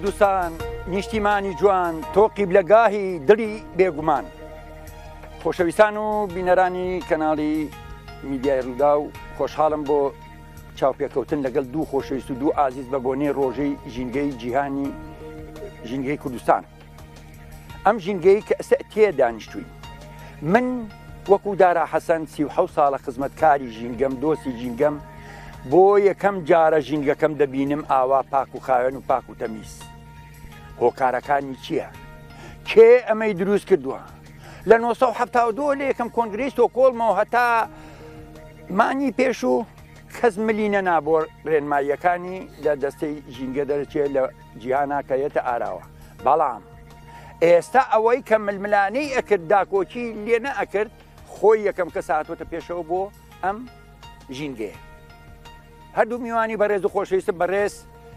کوردستان نیشتیمانی جوان تۆ قیبلەگاهی دڵی بێگومان. خۆشەویستان و بینەرانی کەناڵی میدیای ڕوودا و خۆشحاڵم بۆ چاوپێکەوتن لەگەڵ دوو خۆشەویست و دوو ئازیز بە بۆنەی ڕۆژەی ژینگەی جیهانی ژینگەی کوردستان. ئەم ژینگەی کە ئێستا تێدانیشتووی من وەکو دارا حەسەن 37 ساڵە خزمەتکاری ژینگەم دۆستی ژینگەم بۆ یەکەم جارە ژینگەکەم دەبینم ئاوا پاک و خاوێن و پاک و تەمیز. هۆکارەکانی چییە؟ کێ ئەمەی دروست کردووە؟ لە 1970 لە یەکەم کۆنگرەی ستۆکۆڵمەوە هەتا مانی پێش و کەس ملی نەنا بۆ ڕێنماییەکانی لە دەستەی ژینگە دەرچێت لە جیهاناکەیەتە ئاراوە. بەڵام ئێستا ئەوەی کە ململانەی ئەکرد داکۆچی لێ نەئەکرد خۆی یەکەم کەس هاتوۆتە پێشەوە بۆ ئەم ژینگەیە. هەردوو میوانی بەڕێز و خۆشەویستم بەڕێز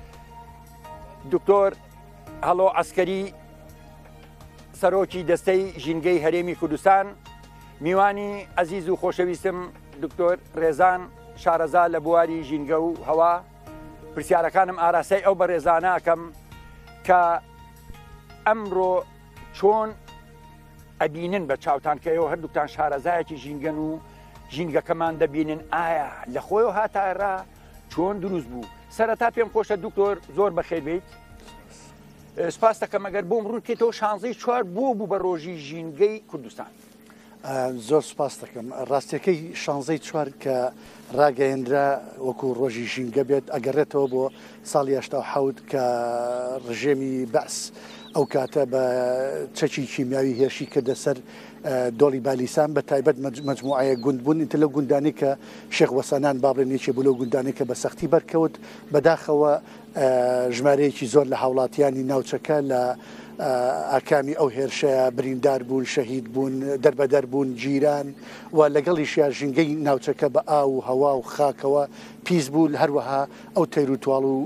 دکتۆر هەڵۆ عەسکەری سەرۆکی دەستەی ژینگەی هەرێمی کوردستان، میوانی ئەزیز و خۆشەویستم دکتۆر ڕێزان شارەزا لە بواری ژینگە و هەوا. پرسیارەکانم ئاراسای ئەو بەڕێزانەکەم کە ئەمڕۆ چۆن ئەبینن بە چاوتانکەیەوە هەردووکتان شارەزایەکی ژینگەن و ژینگەکەمان دەبینن ئایا لە خۆیەوە هاتایڕا چۆن دروست بوو. سەرەتا پێم خۆشە دکتۆر زۆر بەخێر بیت. سپاس دەکەم ئەگەر بۆم ڕوونکەیتەوە 16 بۆ بوو بە ڕۆژی ژینگەی کوردستان. زۆر سپاس دەکەم. ڕاستیەکەی 16 کە ڕاگەیەندرا وەکو ڕۆژی ژینگە بێت ئەگەڕێتەوە بۆ ساڵی 87 کە ڕژێمی بەعس ئەو کاتە بە چەکی کیمیاوی هێرشی کردە سەر دۆڵی بالیسان بە تایبەت مەجموعەیە گوند بوون. ئینتر لەو گوندانی کە شێخ وەسەنان بابڕێنێکی بوو لەو گوندانی کە بە سەختی بەرکەوت بەداخەوە ژمارەیەکی زۆر لە هاوڵاتیانی ناوچەکە لە ئاکامی ئەو هێرشەیە بریندار بوون، شەهید بوون، دەربەدەر بوون، جیران و لەگەڵیشیا ژینگەی ناوچەکە بە ئاو و هەوا و خاکەوە پیس بوو. هەروەها ئەو تەیروتواڵ و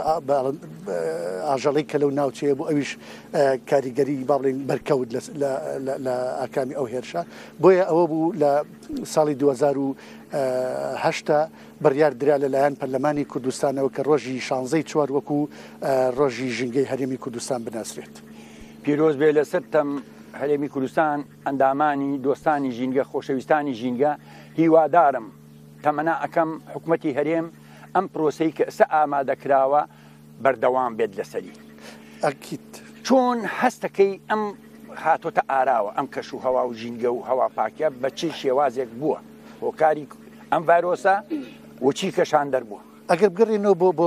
ئاژەڵی کە لەو ناوچەیە بوو ئەویش کاریگەری باڵێن بەرکەوت لە ئاکامی ئەو هێرشە. بۆیە ئەوە بوو لە ساڵی 2008 بڕیار درا لەلایەن پەرلەمانی کوردستانەوە کە ڕۆژی 16 وەکو ڕۆژی ژینگەی هەرێمی کوردستان بناسرێت. پیرۆز بێ لەسەر تەم هەرێمی کوردستان ئەندامانی دۆستانی ژینگە خۆشەویستانی ژینگە هیوادارم تەمەنا ئەەکەم حکوومەتی هەرێم ئەم پرۆسەی کە ئەستا ئامادەکراوە بەردەوام بێت لەسەری. ئەکیت چۆن هەستەکەی ئەم هاتۆتە ئاراوە ئەم کەش و هەوا و ژینگە و هەوا پاکە بە چی شێوازێک بووە هۆکاری ئەم ڤایرۆسە وچی کەشان دەربووە. ئەگەر بگەڕێنەوە بۆ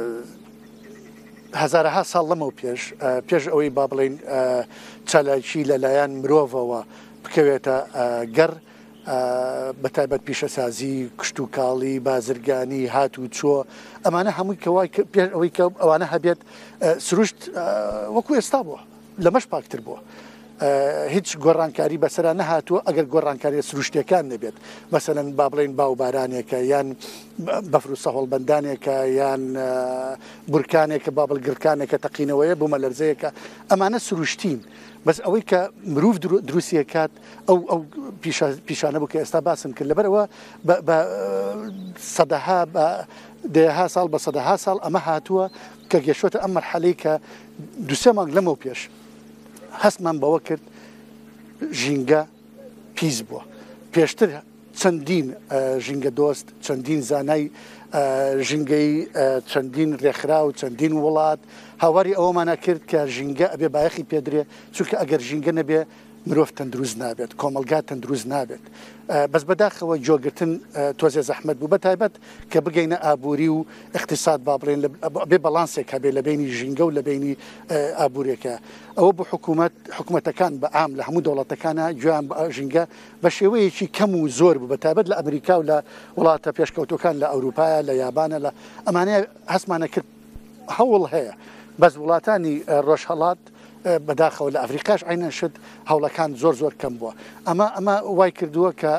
هەزارەها ساڵ لەمەوە پێش ئەوەی با بڵێن چالاکی لەلایەن مرۆڤەوە بکەوێتە گەڕ بە تایبەت پیشەسازی کشت و کاڵی بازرگانی هات و چۆ ئەمانە هەمووی ئەوەی کە ئەوانە هەبێت سروشت وەکو ئێستا بووە لەمەش پاکتر بووە. هیچ گۆڕانکاری بەسەرا نەهاتووە ئەگەر گۆڕانکاری سروشتەکان نەبێت. مەسەلەن با بڵێن باوبارانێکە یان بەفر و سەهۆڵبەندانێکە یان بورکانێکە بابڵگرکانێکە تەقینەوەیە بوومە لەرزەیەکە ئەمانە سروشتین. بەس ئەوەی کە مرۆڤ دروستیەکات ئەو پیشانە بوو کە ئێستا باسم کرد لەبەرەوە بە سەدەها بە دەها ساڵ بە سەدەها ساڵ ئەمە هاتووە کە گەشتوتە ئەم مەرحەلەی کە دووسێ مانگ لەمەوە پێش هەستمان بەوە کرد ژینگە پیس بووە. پێشتر چەندین ژینگە دۆست، چەندین زانای ژینگەی، چەندین ڕێکخرا و چەندین وڵات هاواری ئەوەمانە کرد کە ژینگە ئەبێ بایەخی پێدرێ چونکە ئەگەر ژینگە نەبێ مرۆڤ تەندروست نابێت، کۆمەلگا تەندروست نابێت. بەس بەداخەوە جۆگرتن تۆزێ زەحمەت بوو بە تایبەت کە بگەینە ئابووری و اقتصاد با بڵێن بێ بەڵانسێک هەبێ لە بینی ژینگە و لە بینی ئابووریەکە. ئەوە بۆ حکوومەتەکان بە ئام لە هەموو دەوڵەتەکانە گویان ژینگە بە شێوەیەکی کەم و زۆر بوو بە تایبەت لە ئەمریکا و لە وڵاتە پێشکەوتەکان لە ئەوروپایە لە یابانە لە ئەمانەیە هەستمانە کرد هەوڵ هەیە. بەس وڵاتانی ڕۆژهەڵات بەداخەوە لە ئەفریقاش عینەن شت هەوڵەکان زۆر کەم بووە. ئەمە وای کردووە کە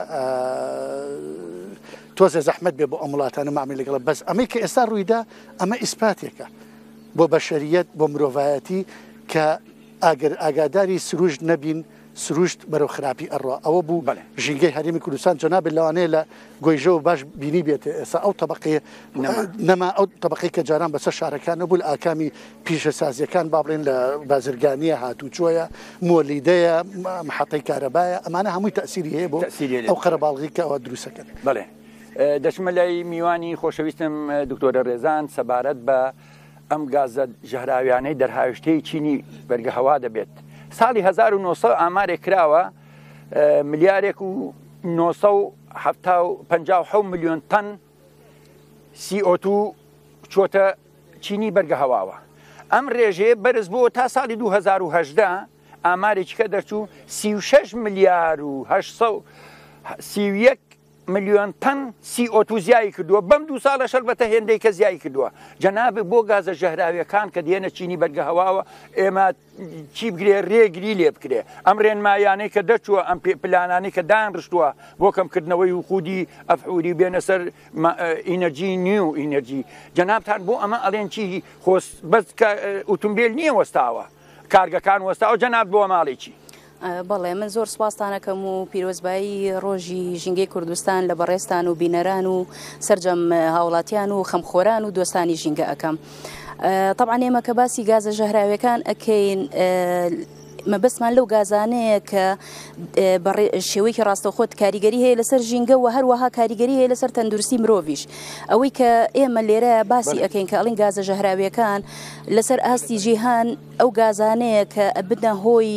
تۆزێ زەحمەت بێ بۆ ئەم وڵاتانە مامی لەگەڵ. بەس ئەمەی کە ئێستا ڕوویدا ئەمە ئیسپاتێکە بۆ بەشەریەت بۆ مرۆڤایەتی کە ئاگاداری سروشت نەبین سروشت بەرەو خراپی ئەڕوا ئەوە بوو ژینگەی هەرێمی کوردستان جەناب لەوانەیە لە گۆیژە و باش بینی بێت ئێستا ئەو طبقەیە نەما ئەو طبقەی کە جاران بەسەر شارەکان نەبوو لە ئاکامی پیشەسازیەکان با بڵێن لە بازرگانیە هاتوچۆیە مۆلیدەیە محەتەی کارەبایە ئەمانە هەمووی تەسیری هەیە بۆ ئەو قەرەباڵغی کە ئەوە دروستەکەن. بەڵێ دەچمە لای میوانی خۆشەویستم دکتۆرە ڕێزان سەبارەت بە ئەم گازە ژەهراویانەی دەرهاوشتەی چینی بەرگە هەوا دەبێت. ساڵی 1970 ئامارێک کراوە ملیارێک و 957 ملیۆن تەن CO2 چۆتە چینی بەرگە هەواوە. ئەم ڕێژێ بەرز بووە تا ساڵی 2018 ئامارێکی کە دەرچوو 36 ملیار و 831 ملیۆن تەن CO2 زیایی کردووە بەم 2 ساڵە شەربەتە هێندەی کە زیایی کردووە. جەناب بۆ گازە ژەهراویەکان کە دێنە چینی بەرگە هەواوە ئێمە چی بگرێ ڕێگری لێ بکرێ ئەم ڕێنمایانەی کە دەچووە ئەم پلانانی کە دانڕشتووە بۆ کەمکردنەوەی وقودی ئەفعوری بێنە سەر ئینەرجی نیو ئینەرجی جەنابتان بۆ ئەمە ئەڵێن چی خۆس بەس ئۆتۆمبیل نییە وەستاوە کارگەکان وەستاوە جەناب بۆ ماڵێکی. بەڵێ من زۆر سوپاسانەکەم و پیرۆزبایی ڕۆژی ژینگەی کوردستان لە بەڕێستان و بینەران و سەرجەم هاوڵاتیان و خەمخۆران و دۆستانی ژینگە ئەەکەم. طبعا ئێمە کە باسی گازە ژەهراویەکان ئەکەین مەبەستمان لەو گازانەیە کە شێوەیەکی ڕاستەوخۆت کاریگەری هەیە لەسەر ژینگە و هەروەها کاریگەری هەیە لەسەر تەندروستی مرۆڤیش. ئەوەی کە ئێمە لێرە باسی ئەەکەین کە ئەڵین گازە ژەهراویەکان لەسەر ئاستی جیهان ئەو گازانەیە کە بنە هۆی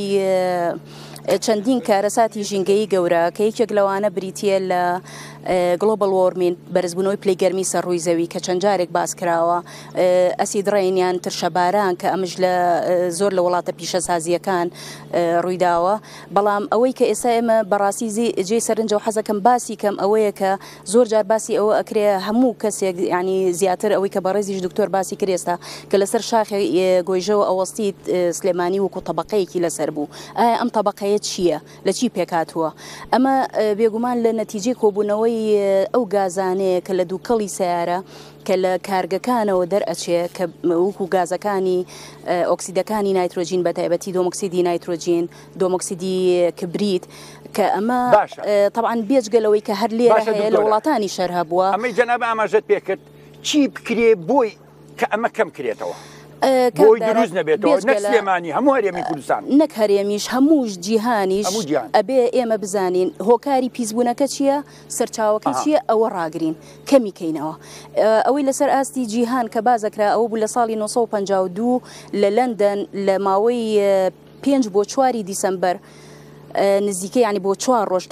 چەندین کارەساتی ژینگەی گەورە کە یەکێک لەوانە بریتە لە گلۆبال وۆرمین بەرزبوونەوەی پلەی گەرمی سەر ڕووی زەوی کە چەند جارێک باس کراوە ئەسید ڕێنیان ترشەباران کە ئەمش لە زۆر لە وڵاتە پیشەسازیەکان ڕوویداوە. بەڵام ئەوەی کە ئێستا ئێمە بەڕاستی جێ سەرنجە و حەزەکەم باسی کەم ئەوەیە کە زۆر جار باسی ئەوە ئەکرێ هەموو کەسێک ینی زیاتر ئەوەی کە بەڕێزیش دکتۆر باسی کرێستا کە لەسەر شاخی گۆیژەوە ئەوەستی سلێمانی وەکو تەبقەیەکی لەسەر بوو ئایا ئەم تەبقەیە چییە لە چی پێکاتووە ئەمە بێگومان لە نەتیجەی کۆبوونەوەی ئەو گازانەیە کە لە دووکەڵی سیارە کە لە کارگەکانەوە دەرئەچێ کە وەکو گازەکانی ئۆکسیدەکانی نایترۆژین بە تایبەتی دۆمۆکسیدی نایترۆژین دۆمۆکسیدی کبریت کە ئەمە طبعاً بێجگەلەوەی کە هەر لێرە هەیە لە وڵاتانی شەر هەبووە. ئەمەی جەناب ئاماژەت پێکرد چی بکرێ بۆی کە ئەمە کەم کرێتەوە بۆی دروست نەبێتەوە نەک سلێمانی هەموو هەرێمی کوردستان نەک هەرێمیش هەمووش جیهانیش ئەبێ ئێمە بزانین هۆکاری پیسبوونەکە چییە سەرچاوەکە چییە ئەوە ڕاگرین کەمیکەینەوە. ئەوەی لەسەر ئاستی جیهان کە بازەکرا ئەوە بوو لە ساڵی 1952 لە لەندەن لە ماوەی 5 بۆ 4 دیسەمبەر نزیکە ینی بۆ 4 ڕۆژ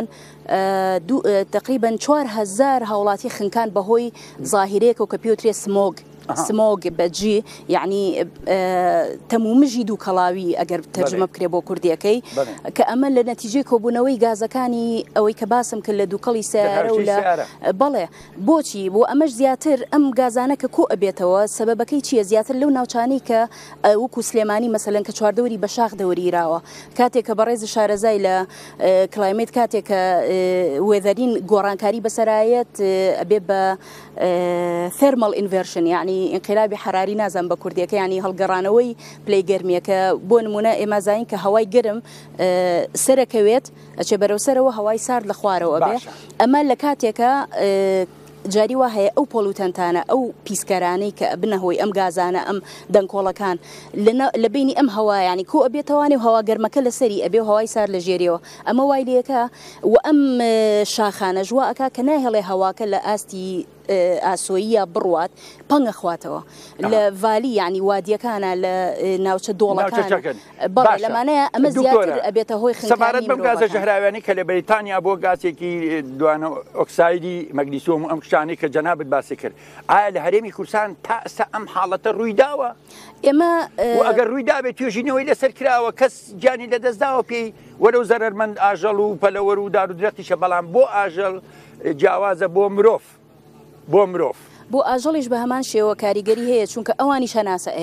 تقریبا 4,000 هاوڵاتی خنکان بەهۆی زاهیرەیەکەوە کە پێوترێ سمۆگ بەجی یعنی تەمومژی دوو کەڵاوی ئەگەر تەرجمە بکرێ بۆ کوردیەکەی کە ئەمە لە نەتیجەی کۆبوونەوەی گازەکانی ئەوەی کە باسم کرد لە دووکەڵی سیارە و لە بەڵێ بۆچی بۆ ئەمەش زیاتر ئەم گازانە کە کۆ ئەبێتەوە سەبەبەکەی چییە زیاتر لەو ناوچانەی کە وەکو سلێمانی مەسەلەن کە چواردەوری بە شاخ دەوریراوە کاتێک کە بەڕێز شارەزای لە کلایمێت کاتێک کە وێذەرین گۆڕانکاری بەسەرایەت ئەبێ بە ثێرمەڵ ئینڤێرشن یعنی انقلابی حراری نازان بە کوردیەکە ینی هەڵگەڕانەوەی پلەی گەرمیەکە بۆ نمونە ئێمە زانین کە هەوای گەرم سەرەکەوێت ئەچێ بەرەو سەرەوە هەوای سارد لە خوارەوە بێ ئەمە لە کاتێکە جاری وا هەیە ئەو پۆلوتەنتانە ئەو پیسکەرانەی کە بنەهۆی ئەم گازانە ئەم دەنگکۆڵەکان لە بینی ئەم هەوایانی کۆ ئەبێتەوانێ و هەوا گەرمەکە لەسەری ئەبێ هەوای سار لە ژێریەوە ئەمە وای لەکە و ئەم شاخانە ژواکە کە ناهێڵێ هەواکە لە ئاستی ئاسۆیە بڕوات پەنگە خواتەوە لە ڤالی ینی وادیەکانە لە ناوچە دۆڵەکان بەڵێ لەمانەیە ئەمە زیاتر ئەبێتە هۆی سەبارەت بەم گازە ژەهراویانی کە لە بەریتانیا بۆ گازێکی دوانە ئۆکسایدی مەگنیسیۆم و ئەم شتانەی کە جەنابەت باسی کرد ئایا لە هەرێمی کوردستان تا ئێستا ئەم حاڵەتە ڕووی داوە ئێمە ئەگەر ڕووی دابێت توێژینەوەی لەسەر کراوە کەس گیانی لەدەستداوە پێی وەرەو زەرمەند ئاژەڵ و پەلەوەر و دارودرەختیشە بەڵام بۆ ئاژەڵ جیاوازە بۆ مرۆڤ بۆ ئاژەڵیش بە هەمان شێوە کاریگەری هەیە چونکە ئەوانی شەناسە ئەیان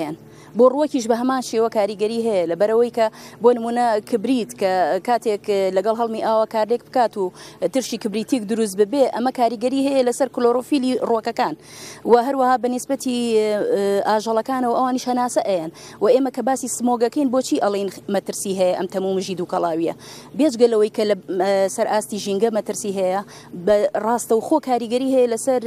بۆ ڕووەکیش بە هەمان شێوە کاریگەری هەیە لەبەرەوەی کە بۆ نمونە کبریت کە کاتێک لەگەڵ هەڵمی ئاوە کاردێک بکات و ترشی کبریتێک دروست ببێ ئەمە کاریگەری هەیە لەسەر کلۆرۆفیلی ڕۆکەکان و هەروەها بەنسبەتی ئاژەڵەکانەوە ئەوانیش هەناسە ئەیان و ئێمە کە باسی سمۆگەکەین بۆچی ئەڵین مەترسی هەیە ئەم تەمومژی دووکەڵاویە بێجگەلەوەی کە لە سەر ئاستی ژینگە مەترسی هەیە بە ڕاستە و خۆ کاریگەری هەیە لەسەر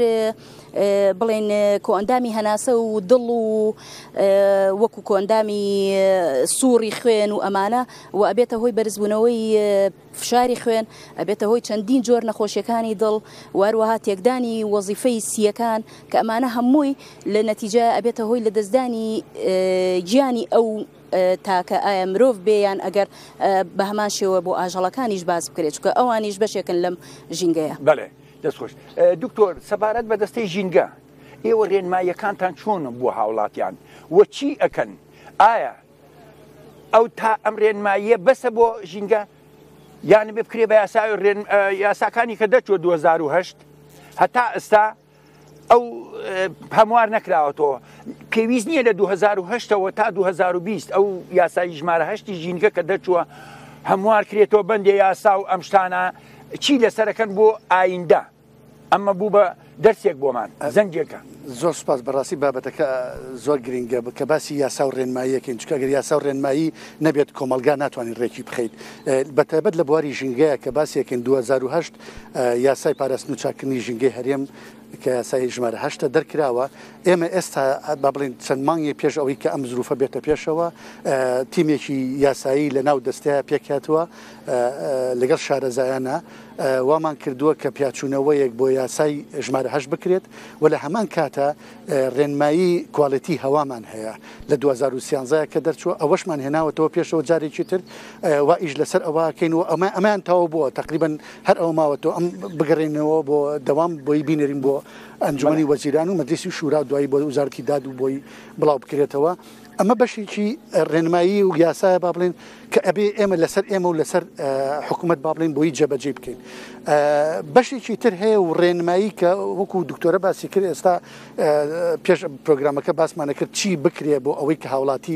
بڵێن کۆئەندامی هەناسە و دڵ و وەکو کۆئەندامی سووڕی خوێن و ئەمانە و ئەبێتە هۆی بەرزبوونەوەی فشاری خوێن ئەبێتە هۆی چەندین جۆر نەخۆشیەکانی دڵ واروەها تێکدانی وەزیفەی سیەکان کە ئەمانە هەمووی لە نەتیجە ئەبێتە هۆی لە دەستدانی گیانی ئەو تاکە ئایا مرۆڤ بێیان ئەگەر بە هەمان شێوە بۆ ئاژەڵەکانیش باز بکرێت چکە ئەوانیش بەشێکن لەم ژینگەیە. بەڵێ دەستخۆش. دکتۆر سەبارەت بە دەستەی ژینگە ئێوە ڕێنماییەکانتان چۆنم بۆ هاوڵاتیان وە چی ئەکەن؟ ئایا ئەو تا ئەم ڕێنماییە بەسە بۆ ژینگە یان بکرێ بە یاساکانی کە دەچوە 2008 هەتا ئێستا ئەو هەموار نەکراوەتەوە پێویست نییە لە 2008ەوە تا 2020 ئەو یاسایی ژمارە هەشتی ژینگە کە دەچووە هەموار کرێتەوە بەندێ یاسا و ئەم شتانە چی لەسەرەکەن بۆ ئایندە ئەمە بوو بە دەرسێک بۆمان زەنگێکە. زۆر سپاس بەڕاستی بابەتەکە زۆر گرنگە کە باسی یاسا و ڕێنماییەکەین چکە گەر یاسا و ڕێنمایی نەبێت کۆمەلگا ناتوانین ڕێکی بخەیت بەتایبەت لە بواری ژینگەیە کە باسیەکەین 2008 یاسای پاراستن و چاکردنی ژینگەی هەرێم کە یاسای ژمارە هەشتە دەرکراوە ئێمە ئێستا با بڵین چەند مانگی پێش ئەوەی کە ئەم زروفە بێتە پێشەوە تیمێکی یاسایی لە ناو دەستەیە پێکاتوە لەگەڵ شارەزایانە وامان کردووە کە پیاچوونەوەیەک بۆ یاسای ژمارە هەشت بکرێت و لە هەمان کاتە ڕێنمایی کواڵەتی هەوامان هەیە لە 2013 کە دەرچووە ئەوەشمان هێناوەتەوە پێشەوە جارێکی تر وا ئیش لەسەر ئەوەکەین و ئەمان تاوە بووە تقریبن هەر ئەو ماوەتەوە ئەم بگەڕێنەوە بۆ دەوام بۆی بینێرین بۆ ئەنجومەنی وەزیران و مەجلیسی شورا دوایی بۆ وزارەتی داد و بۆی بڵاو بکرێتەوە ئەمە بەشێکی ڕێنمایی و یاسایە با بڵێن کە ئەبێ ئێمە لەسەر ئێمە و لەسەر حکوومەت با بڵێن بۆی جێبەجێ بکەین بەشێکی تر هەیە و ڕێنمایی کە وەکو دکتۆرە باسی کرد ئێستا پێش پرۆگرامەکە باسمانە کرد چی بکرێ بۆ ئەوەی کە هاوڵاتی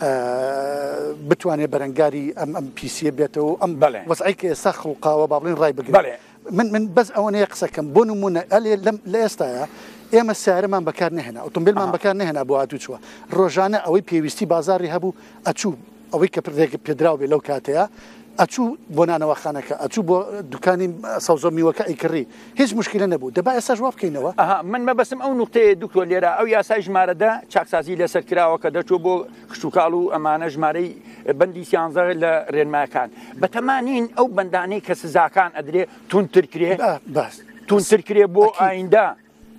بتوانێت بەرەنگاری ئەم پیسیە بێتەوە ئەم وەزعی کە ئێستا خڵقاوە با بڵێن ڕای بگرێت من بەس ئەوەنەیە قسەکەم بۆ نمونە ئەلێ لە ئێستاە ئێمە سیارەمان بەکار نهێنا ئۆتۆمبیلمان بەکار نهێنا بۆ هاتوچوە ڕۆژانە ئەوەی پێویستی بازاری هەبوو ئەچوو ئەوەی کە پردێک پێدراو بێ لەو کاتەیە ئەچوو بۆ نانەوەخانەکە ئەچوو بۆ دوکانی سەوزۆ میوەکە ئەیکڕی هیچ مشکلە نەبوو دەبا ئێستا جواب بکەینەوە من مەبەسم ئەو نوقتەیە دکتۆر لێرە ئەو یاسای ژمارەدا چاکسازی لەسەر کراوە کە دەچوو بۆ کشتتوکاڵ و ئەمانە ژمارەی بەندی سیانزە لە ڕێنمایەکان بەتەمانین ئەو بەندانەی کە سزاکان ئەدرێ تونترکرێ تونترکرێ بۆ ئایندا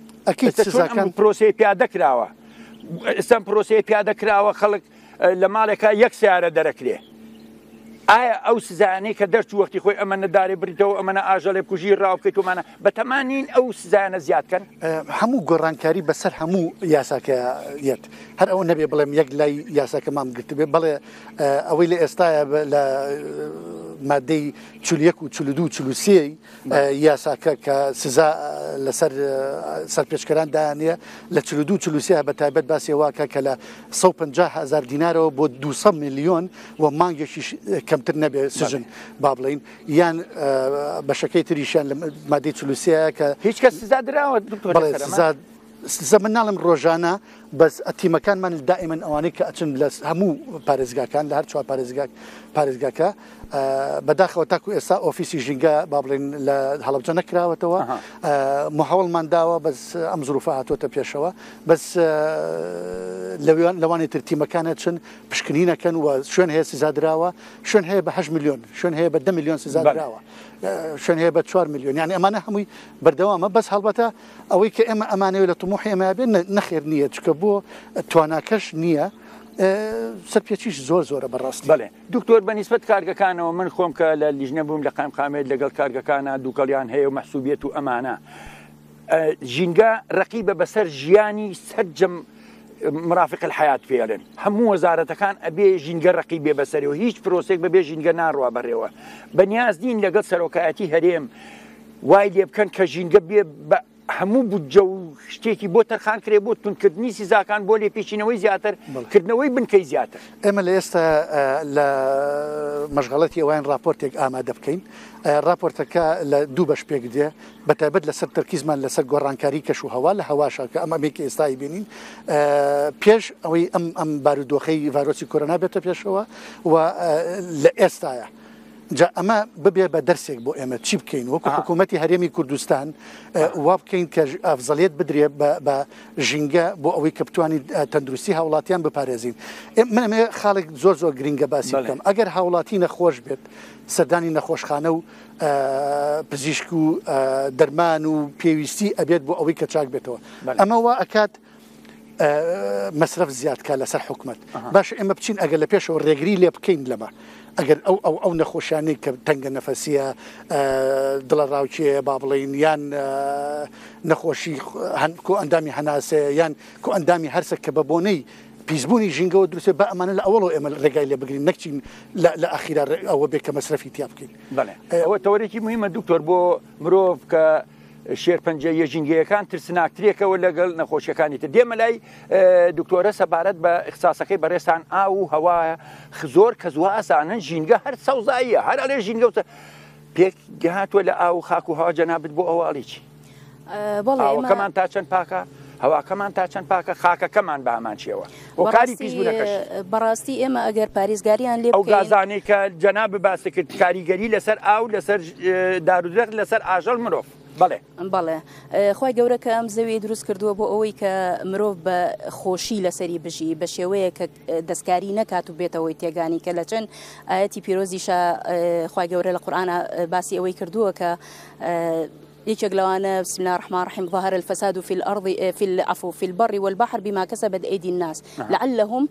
پرۆسی پیادەکراوە ئێستا پرۆسی پیادەکراوە خەڵک لە ماڵێکە یەک سیارە دەرەکرێ ئایا ئەو سزانەی کە دەرچوو وەختی خۆی ئەمە نەدارێ بریتەوە ئەمەە ئاژەڵێ کوژی ڕاو بکەیتومانە بەتەمانین ئەو سزانە زیادکەن هەموو گۆڕانکاری بەسەر هەموو یاساکەیەت هەر ئەوە نەبێ بڵێم یەک لای یاساکەمان گرت بێ بەڵێ ئەوەی لە ئێستاە لە مادەی 41 و 42 43 یاساکە کە سزا لەسەر سەرپێچکەران دایانە لە 42 43 بە تایبەت باسی واکە کە لە 150,000 دینارەوە بۆ 200 میلیۆن و مانگێکی کەمتر نەبێ سژن با بڵین یان بەشەکەی تریشیان لە مادەی 43 کە هیچ کەس سزا دراوە سزا من ناڵم ڕۆژانە بەس ئەتیمەکانمان دائیمەن ئەوانەی کە ئەچن لە هەموو پارێزگاکان لە هەر چوار پارێزگاکە بەداخەوە تاکو ئێستا ئۆفیسی ژینگە با بڵێن لە هەڵەبجە نەکراوەتەوە محاوڵمان داوە بەس ئەم زروفە هاتوۆتە پێشەوە بەس لەوانێت تر تیمەکانە چن پشکنینەکەن و شوێن هەیە سزا دراوە شوێن هەیە بە 8 میلیۆن شوێن هەیە بە 10 میلیۆن سزا دراوە شوێن هەیە بە 4 میلیۆن یعنی ئەمانە هەمووی بەردەوامە بەس هەڵبەتە ئەوەی کە ئێمە ئەمانەوە لە تموحی ئێمە بێن نەخێر نییە چکە بۆ تواناکەش نییە سەرپێچیش زۆرە بەڕاستی. بەڵێ دکتۆر بەنسبەت کارگەکانەوە من خۆم کە لە لیژنە بووم لە قایمقامێت لەگەڵ کارگەکانە دووکەڵیان هەیە و مەحسوبیەت و ئەمانە ژینگە ڕەقیبە بەسەر ژیانی سەرجەم مرافق الحیات فێڵێن هەموو وەزارەتەکان ئەبێ ژینگە ڕەقی بێ بەسەرەوە هیچ پرۆسێک بەبێ ژینگە ناڕوا بەڕێوە بەنیازدین لەگەڵ سەرۆکایەتی هەرێم وای لێ بکەن کە ژینگە بێ هەموو بودجە و شتێکی بۆ تەرخان کرێ بۆ تونکردنی سیزاکان بۆ لێ پێچینەوەی زیاتر کردنەوەی بنکەی زیاتر. ئێمە لە ئێستا لە مەشغەڵەتی ئەوان راپۆرتێک ئامادە بکەین. راپۆرتەکە لە دوو بەش پێک دێ بەتایبەت لەسەر تەرکیزمان لەسەر گۆڕانکاری کەش و هەوا لە هەواشە کە ئەمە ئەمێکی ئێستایی بینین پێش ئەوەی ئەم بارودۆخەی ڤایرۆسی کۆرۆنا بێتە پێشەوە و لە ئێستاە. جا ئەمە ببێ بە دەرسێک بۆ ئێمە چی بکەین وەکو حکوومەتی هەرێمی کوردستان وا بکەین کە ئەفزەڵیت بدرێ بە ژینگە بۆ ئەوەی کە بتوانین تەندروستی هاوڵاتیان بپارێزین. منەمێ خاڵێک زۆر گرنگە باسی بکەم ئەگەر هاوڵاتی نەخۆش بێت سەردانی نەخۆشخانە و پزیشک و دەرمان و پێویستی ئەبێت بۆ ئەوەی کە چاک بێتەوە. ئەمە وا ئەکات مەسرف زیادکە لەسەر حکومت باش ئێمە بچین ئەگەر لە پێشەوە ڕێگری لێ بکەین لەمە ئەگەر ئەو نەخۆشیانەی کە تەنگە نەفەسیە دڵە ڕاوچێ با بڵین یان نەخۆشی کۆ ئەندامی هەناسێ یان کۆ ئەندامی هەرسە کە بە بۆنەی پیسبوونی ژینگەوە دروستێ بە ئەمانە لە ئەوڵەوە ئێمە ڕێگای لێ بگرین نەکچین لە ئەخیرا ئەوە بێ کە مەسرفی تیا بکەین. ئەوە تەوەرێکی مهمە دوکتۆر بۆ مرۆڤ کە شێرپەنجە ژینگەیەکان ترسناکترێکەوە لەگەڵ نەخۆشیەکانی تر. دێمە لای دکتۆرە سەبارەت بە اختصاسەکەی بەڕێستان ئاو و هەوایە زۆر کە زووە ئاسانن ژینگە هەر سەوزاییە هەر ئەلێ ژینگەوتە پێک هاتووە لە ئاو خاک و هەوا جەنابەت بۆ ئەواڵێکی ئاوەکەمان تا چەند پاکە هەواکەمان تا چەند پاکە خاکەکەمان بە هەمان چێوە بۆ کاری پیسبوونەکەش. بەڕاستی ئێمە ئەگەر پارێزگاریان لێ ئەو گازانەی کە جەناب باسی کرد کاریگەری لەسەر ئاو لەسەر دارودرەخت لەسەر ئاژەڵ مرۆڤ بەڵێ خی گەورە کە ئەم زەوی دروست کردووە بۆ ئەوەی کە مرۆڤ بە خۆشی لەسەری بژی بە شێوەیە کە دەستکاری نەکات و بێتەوەی تێگانی کە لە چەند ئاەتی پیرۆزیشە خی گەورە لە قورآانە باسی ئەوەی کردووە کە يجيك لوانا بسم الله الرحمن الرحيم ظهر الفساد في الأرض في العفو في البر والبحر بما كسبت أيدي الناس لعلهم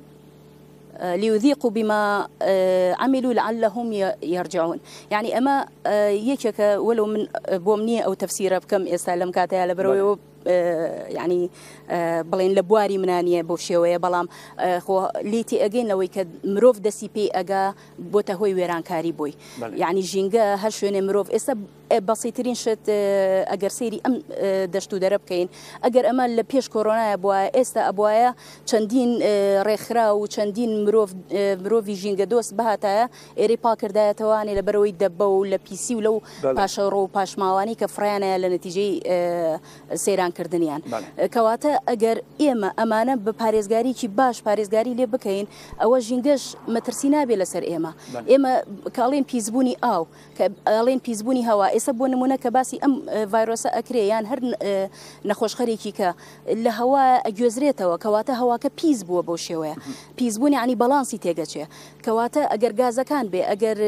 ليذيقوا بما عملوا لعلهم يرجعون. يعني أما يجيك ولو من بومنية أو تفسير بكم إسلام كاتها لبروي يعني بلين لبواري منانية بوشيوية بلام خو ليتي أجين لو يكد مروف دسي بي أجا بوتهوي ويران كاري بوي يعني جينجا هالشون مروف إسا بسيطرين شت أجر سيري أم دشتو درب كين أجر أما لبيش كورونا أبوا إسا أبوايا چندين رخرا و چندين مروفي جينجا دوس بهاتا إيري باكر دا تواني لبروي دبو لبيسي ولو باشرو باش ماواني كفريانا لنتيجي سيران کردنیان کەواتە ئەگەر ئێمە ئەمانە بە پارێزگاریی باش پارێزگاری لێ بکەین ئەوە ژینگەش مەترسی نابێ لەسەر ئێمە کاڵێن پیسبوونی ئاو کە ئاڵێن پیسبوونی هەوا ئێستا بۆ نمونە کە باسی ئەم ڤایرۆسە ئەکرێ یان هەر نەخۆشخەرێکی کە لە هەوا ئەگوێزرێتەوە کەواتە هەواکە پیس بووە بۆ شێوەیە پیسبوونی عنی بەڵانسی تێگەچێ کەواتە ئەگەر گازەکان بێ ئەگەر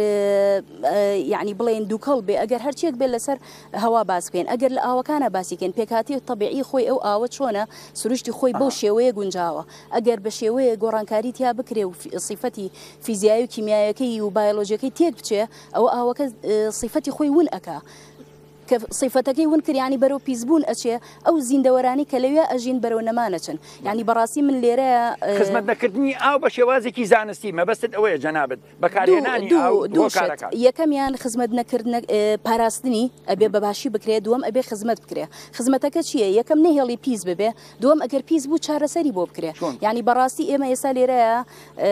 یعنی بڵێن دووکەڵ بێ ئەگەر هەرچێک بێ لەسەر هەوا باس بکەین ئەگەر لە ئاوەکانە باسیکەین پێکاتی طبيعي خوي أو آوت شونا سرشتي خوي بو شوية جنجاوة أجر بشوية جورانكاري تيا بكري وصفتي فيزيائي وكيميائي وبيولوجيكي تيك بتشي أو آوك صفتي خوي ون أكا كصفتك ونكر يعني برو بيزبون أشياء أو زين دوراني كلويا أجين برو نمانة يعني براسي من ليرة خدمتنا كردني أو بشوازي كي زانستي ما بس تقوي جنابت بكاريناني أو دوشت يكم يعني خدمتنا كردنا باراستني أبي بباشي بكري دوم أبي خدمت بكري خدمتك شيء يكم نهيلي بيز ببي دوم أجر بيز بو شهر سري بو بكري يعني براسي إما يسالي رأى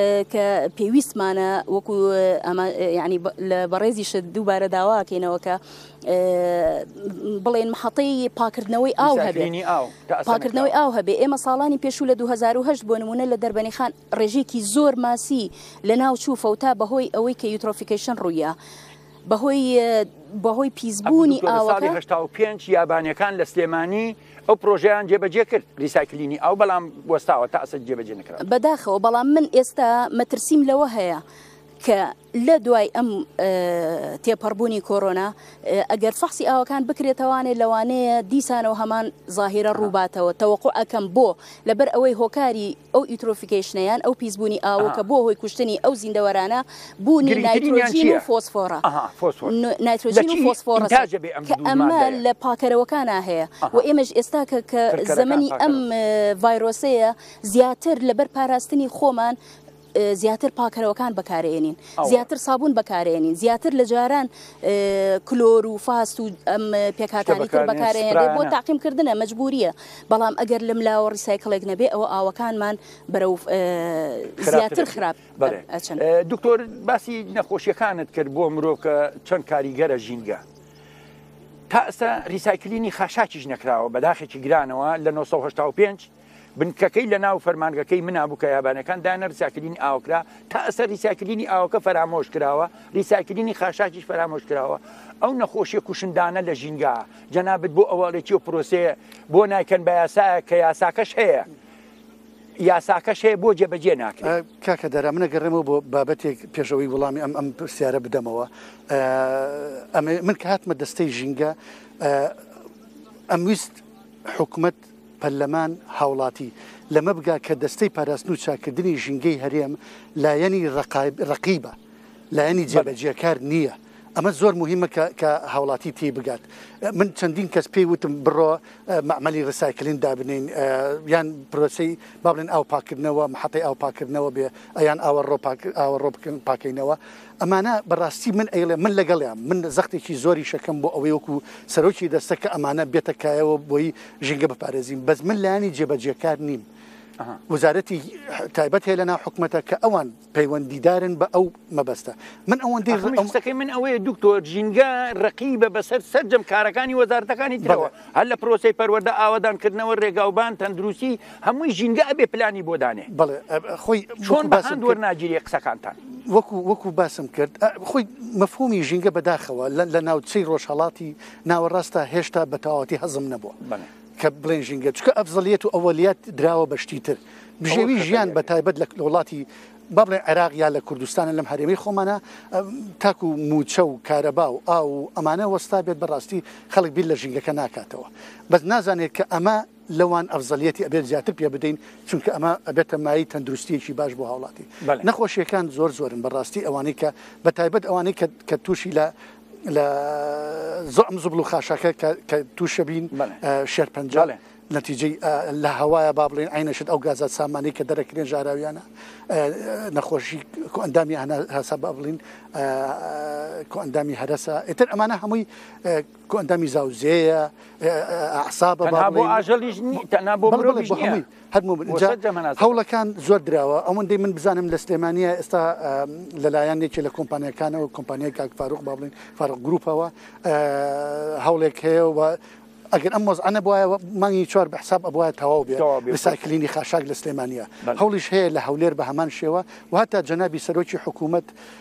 كبيويس معنا وكو أما يعني برازي شدو بارداوا كينا وكا بڵێن محەڵەی پاکردنەوەی ئاو هەبێ پاکردنەوەی ئاو هەبێ ئێمە ساڵانی پێشوو لە 2010 بۆ نمونە لە دەربەنی خان ڕێژێکی زۆر ماسی لە ناو چووفەوتا بەهۆی ئەوەی کە یوترۆفیکیشن ڕوویە بەهۆی پیسبوونی ئاوەکە 1995 یابانیەکان لە سلێمانی ئەو پرۆژەیان جێبەجێ کرد ریسایکلینی ئەو بەڵام وەستاوە تا ئەسە جێبەجێ نەکرا بەداخەوە بەڵام من ئێستا مەترسیم لەوە هەیە کە لە دوای ئەم تێپەڕبوونی کۆرۆنا ئەگەر فەحسی ئاوەکان بکرێتەوانێت لەوانەیە دیسانەوە هەمان زاهیرە ڕووباتەوە تەوەقع ئەەکەم بۆ لەبەر ئەوەی هۆکاری ئەو ئیترۆفیکیشنیان ئەو پیسبوونی ئاوە کە بۆ هۆی کوشتنی ئەو زیندەوەرانە بوونی نایترۆژین و فۆسفۆرە نایترۆژین و فۆسفۆرە کە ئەمە لە پاکەرەوەکانە هەیە و ئێمەش ئێستا کە زەمەنی ئەم ڤایرۆسەیە زیاتر لەبەر پاراستنی خۆمان زیاتر پاکەرەوەکان بەکارێنین زیاتر سابوون بەکارێنین زیاتر لە جاران کلۆر و فاست و ئەم پێکاتانی تر بەکارێنێ بۆ تاقیمکردنە مەجبوریە بەڵام ئەگەر لەم لاوە ڕیسایکڵێک نەبێ ئەوە ئاوەکانمان بەرەو زیاتر خراپ ئەچن. دکتۆر باسی نەخۆشیەکانت کرد بۆ مرۆڤ کە چەند کاریگەرە ژینگە تا ئێستا ریسایکلینی خاشاکیش نەکراوە بەداخێکی گرانەوە لە 1985 بنکەکەی لە ناو فەرمانگەکەی منابوو کە یابانەکان دانە ریسایکلینی ئاوکرا تا ئەستا ریسایکلینی ئاوکە فەرامۆش کراوە ریسایکلینی خاشاکیش فەرامۆش کراوە ئەو نەخۆشیە کوشندانە لە ژینگە جەنابەت بۆ ئەوەڵێکی و پرۆسەیە بۆ نایکەن بە یاسایە کە یاساکەش هەیە یاساکەش هەیە بۆ جێبەجێ ناکرێت. کاکە دەرا منە گەڕێمەوە بۆ بابەتێک پێشەوەی وەڵامی ئەم پرسیارە بدەمەوە من کە هاتمە دەستەی ژینگە ئەمویست حکومت پەرلەمان هاوڵاتی لەمە بگا کە دەستەی پاراستن و چاکردنی ژینگەی هەرێم لایەنی ڕقیبە لایەنی جێبەجێکار نییە ئەمە زۆر مهمە کە هاوڵاتی تێ بگات من چەندین کەس پێی وتم بڕۆ معمەلی ڕسایکلین دابنین یان پرۆسەی با بڵێن ئاو پاکردنەوە محەتەی ئاو پاکردنەوە بێ ئەیان ئاوەڕۆ پاکەینەوە ئەمانە بەڕاستی من ئەیڵێ من لەگەڵیان من زەختێکی زۆری شەکەم بۆ ئەوەی وەکو سەرۆکی دەستە کە ئەمانە بێتەکایەوە بۆی ژینگە بپارێزین بەس من لایانی جێبەجێکار نیم وزارەتی تایبەت هەیە لەناو حکومەتە کە ئەوان پەیوەندیدارن بە ئەو مەبەستە من ئەوەندەکەی من ئەوەیە دکتۆر ژینگە ڕقیبە بەسەر سەرجەم کارەکانی وەزارەتەکانی ترەوە هەر لە پرۆسەی پەروەردە ئاوادانکردنەوە ڕێگاوبان تەندروستی هەمووی ژینگە ئەبێ پلانی بۆ دانێ بەڵێ خۆی چۆن بەهاند وەرناگیری قسەکانتان وەکو باسم کرد خۆی مەفهومی ژینگە بەداخەوە لە ناوچەی ڕۆژهەڵاتی ناوەڕاستە هێشتا بە تەواوەتی هەزم نەبووە کە بڵێن ژینگە چکە ئەفزەڵیەت و ئەوەلیات دراوە بەشتی تر بژێوی ژیان بە تایبەت لە وڵاتی با بڵێن عێراق یا لە کوردستانە لەم هەرێمەی خۆمانە تاکو و موچە و کارەبا و ئاو ئەمانە وەستا بێت بەڕاستی خەڵک بیر لە ژینگەکە ناکاتەوە بەس نازانێت کە ئەمە لەوان ئەفزەلیەتی ئەبێت زیاتر پێ بدەین چونکە ئەمە ئەبێتە مایی تەندروستیەکی باش بۆ هاوڵاتی نەخۆشیەکان زۆرن بەڕاستی ئەوانەی کە بە تایبەت ئەوانەی کە تووشی لە زۆم زوبڵ و خاشاکە کە تووشە بین شێرپەنجاڵێ نتیجەی لە هەوایە با بڵێن عینەشت ئەو گازات سامانەی کە دەرەکرێن ژاراویانە نەخۆشی ئەندامی هەسا با بڵین ئەندامی هەرسە ئێتر ئەمانە هەمووی ئەندامی زاوزەیە عسابە بۆ ئاژەلیش هەوڵەکان زۆر درراوە ئەوەندەی من بزانم لە سلێمانە ئێستا لەلایەنێکی لە کۆمپانیەکانەوە کۆمپانیای کاک فاروق با بڵین فارق گروپەوە هەوڵێک هەیە ئەگەر ئەم مۆزانە بواە مانگی چوار بە حساب ئەبواە تەواو بێ ریسایکلینی خاشاک لە سلێمانە هەوڵیش هەیە لە هەولێر بە هەمان شێوە و هەتا جەنابی سەرۆکی حکوومەت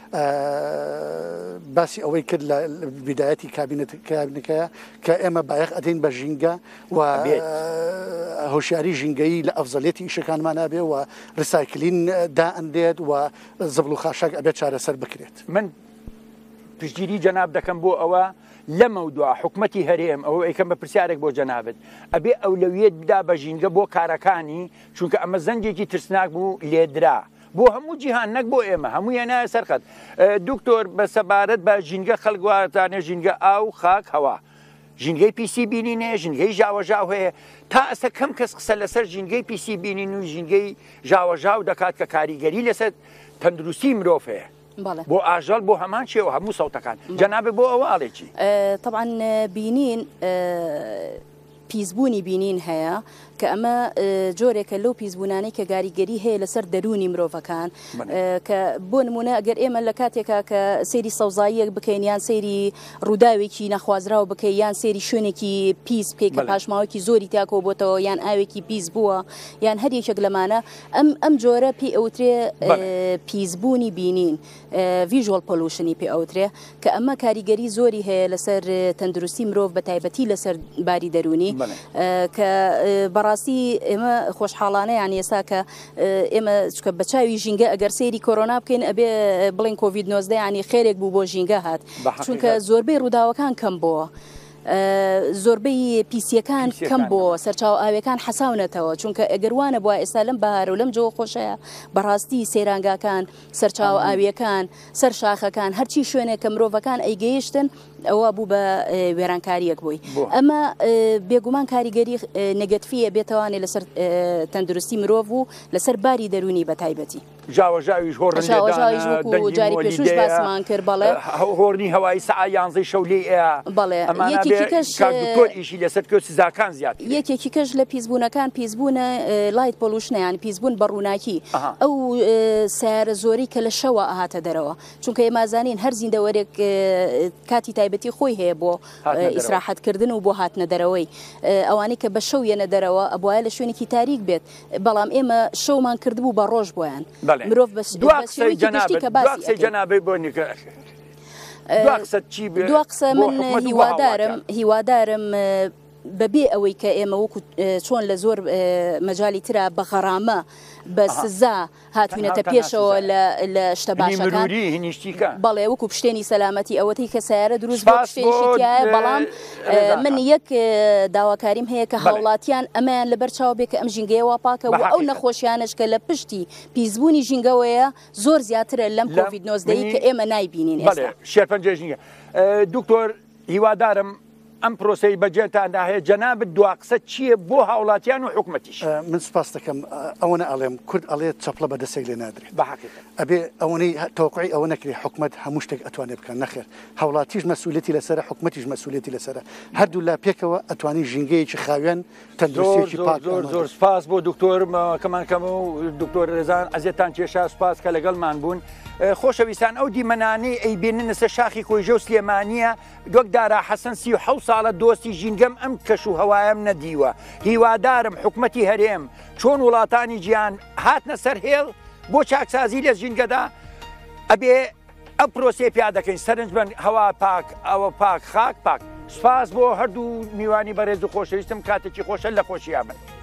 باسی ئەوەی کرد لە بیدایەتی کابینەکەیە کە ئێمە بایەخ ئەدەین بە ژینگە و هۆشیاری ژینگەی لە ئەفزەڵێتی ئیشەکانمان نابێ و ریسایکلین دائەندێت و زەبڵ و خاشاک ئەبێت چارەسەر بکرێت من پشتگیری جەناب دەکەم بۆ ئەوە لەمە دووە حکومەتی هەرێم ئەوە ئەیکەم بە پرسیارێک بۆ جەنابێت ئەبێ ئەولەویەت بدا بە ژینگە بۆ کارەکانی چونکە ئەمە زەنگێکی ترسناک بوو لێدرا بۆ هەموو جیهان نەک بۆ ئێمە هەموویان نایە سەرخەت دکتۆر بە سەبارەت بە ژینگە خەڵگواتانێ ژینگە ئاو خاک هەوا ژینگەی پیسی بینینێ ژینگەی ژاوەژاو هەیە تا ئەستا کەم کەس قسە لەسەر ژینگەی پیسی بینین و ژینگەی ژاوەژاو دەکات کە کاریگەری لەسەر تەندروستی مرۆڤ هەیە بۆ ئاژەڵ بۆ هەمان شێوە هەموو سەوتەکان جەنابێ بۆ ئەوە ئاڵێکی طبعا بینین پیسبوونی بینین هەیە کە ئەمە جۆرێکە لەو پیسبوونانەی کە گاریگەری هەیە لەسەر دەرونی مرۆڤەکان کە بۆ نمونە ئەگەر ئێمە لە کاتێکا کە سەیری سەوزاییەک بکەین یان سەیری ڕووداوێکی نەخوازراوە بکەین یان سەیری شوێنێکی پیس بکەیت کە پاشماوەکی زۆری تاکۆ بۆتەوە یان ئاوێکی پیس بووە یان هەر یەکێک لەمانە ئەم جۆرە پێی ئەوترێ پیسبوونی بینین ڤیژوەڵ پۆلوشنی پێ ئەوترێ کە ئەمە کاریگەری زۆری هەیە لەسەر تەندروستی مرۆڤ بە تایبەتی لەسەر باری دەرونی کە بەڕاستی ئێمە خۆشحاڵانە یان ئێستا کە ئێمە بە چاوی ژینگە ئەگەر سەیری کۆرۆنا بکەین ئەبێ بڵین کۆڤید 19 ینی خێرێک بوو بۆ ژینگە هات چونکە زۆربەی ڕووداوەکان کەم بووە زۆربەی پیسیەکان کەم بۆ سەرچاو ئاوەکان حەساونەتەوە چونکە ئەگەروانە بووە ئێستا لەم بەهار و لەم جۆ خۆشەیە بەڕاستی سەیرانگاکان سەرچاو ئاویەکان سەر شاخەکان هەرچی شوێنێک کە مرۆڤەکان ئەیگەیشتن ئەوە بوو بە وێرانکاریەک بووی ئەمە بێگومان کاریگەری نەگەتفیە بێتوانێت لەسەر تەندروستی مرۆڤ و لەسەر باری دەرونی بە تایبەتی ژاوەژاویش هۆڕنجاوەژاویش جاری پێشوش باسمان کرد بەڵێ هۆرنی هەوایی سعە 11 شەولێ بەڵێ دکتۆر ئیشی لەسەر کە سزاکان زیاد یەکێکی کەش لە پیسبوونەکان پیسبوونە لایت پۆلوشنیان پیسبوون بەڕووناکی ئەو سیارە زۆری کە لە شەوە ئاهاتە دەرەوە چونکە ئێمازانین هەر زیندەوەرێک کاتی تایبەتی خۆی هەیە بۆ ئیسراحەتکردن و بۆ هاتنە دەرەوەی ئەوانەی کە بە شەو یەنە دەرەوە ئەبواە لە شوێنێکی تاریک بێت بەڵام ئێمە شەومان کردبوو بە ڕۆژ بۆیان مرۆڤ جەنابەی بۆ دو قسە من هیوادارم بەبێ ئەوەی کە ئێمە وەکو چۆن لە زۆر مەجای ترا بە غەرامە بە سزا هاتوونەتە پێشەوە لە شتە باشەکان بەڵێ وەکو پشتێنی سەلامەتی ئەوەی کە سیارە دروست بۆ پشتێنیشتیایە بەڵام من یەک داواکاریم هەیە کە هاوڵاتیان ئەمەیان لەبەر چاو بێ کە ئەم ژینگەیەوە پاکە و ئەو نەخۆشیانش کە لە پشتی پیسبوونی ژینگەوەیە زۆر زیاترە لەم کۆڤید-19 کە ئێمە نایبینین ئێستا شێرپەنجە ژینگە دکتۆر هیوادارم ئەم پرۆسی بەجێتاندا هەیە جەنابەت دوا قسە چییە بۆ هاوڵاتیان و حکوومەتیش من سپاس دەکەم ئەوەنە ئەڵێم کورد ئەڵێت چەپڵە بەدەستێک لێ نادرێت ئەبێ ئەوەی تەوقعی ئەوە نەکری حکوومەت هەموو شتێک ئەتوانێت بکەن نەخێر هاوڵاتیش مەسئولێتی لەسەر حکوومەتیش مەسئولێتی لەسەر هەردوو لا پێکەوە ئەتوانی ژینگەیەکی خاوێن تەندروستیی پاک زۆر سپاس بۆ دکتۆر کەمانکەم و دکتۆر ڕێزان ئەزیێتان کێشا سپاس کە لەگەڵمان بوون خۆشەویستان ئەو دیمەنانەی ئەیبێنن لەسەر شاخی کۆیژە و سلێمانیە دووەک دارا حەسەن 37 ساڵە دۆستی ژینگەم ئەم کەش و هەوایەم نەدیوە هیوادارم حکوومەتی هەرێم چۆن وڵاتانی گیان هاتنە سەر هێڵ بۆ چاکسازی لە ژینگەدا ئەبێ ئەم پرۆسێ پیا دەکەین سەرنج بن هەوا پاک ئەوە پاک خاک پاک سپاس بۆ هەردوو میوانی بەڕێز و خۆشەویستم کاتێکی خۆشە لە خۆشییان بن